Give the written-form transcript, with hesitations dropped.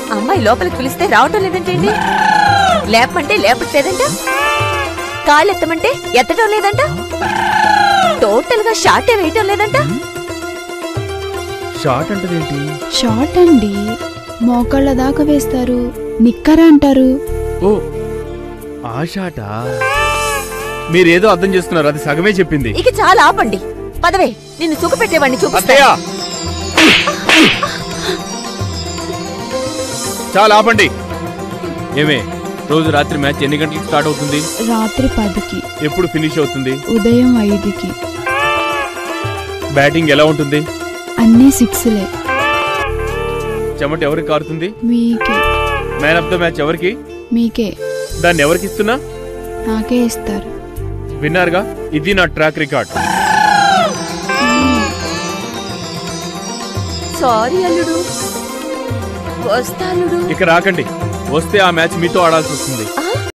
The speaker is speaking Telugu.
అమ్మాయి లోపలికి పిలిస్తే రావటం లేదంటండి. లేపమంటే లేపట్లేదంట. కాళ్ళు ఎత్తమంటే ఎత్తడం లేదంట. టోటల్ గా షార్టే వేయటం లేదంట. షార్ట్ అంటదేంటి? షార్ట్ అండి, మోకాళ్ళ దాకా వేస్తారు, నిక్కర అంటారు. ఓ ఆ షాటా? మీరేదో అర్థం చేస్తున్నారు, అది సగమే చెప్పింది. ఇక చాలా ఆపండి, పదవే. నిన్ను సుఖ పెట్టేవాడిని చూపిస్తా. చాలా ఆపండి. ఏమే, రోజు రాత్రి మ్యాచ్ ఎన్ని గంటలకు స్టార్ట్ అవుతుంది? రాత్రి 10కి. ఎప్పుడు ఫినిష్ అవుతుంది? ఉదయం 5కి. బ్యాటింగ్ ఎలా ఉంటుంది? అన్నీ 6లే. చెమట ఎవరికి కారుతుంది? మీకే. మ్యాన్ ఆఫ్ ద మ్యాచ్ ఎవరికి? మీకే. దాన్ని ఎవరికి ఇస్తున్నా? నాకే ఇస్తారు. విన్నారుగా, ఇది నా ట్రాక్ రికార్డ్. సారీ అల్లుడు. వస్తా అల్లుడు. ఇక రాకండి, వస్తే ఆ మ్యాచ్ మీతో ఆడాల్సి వస్తుంది.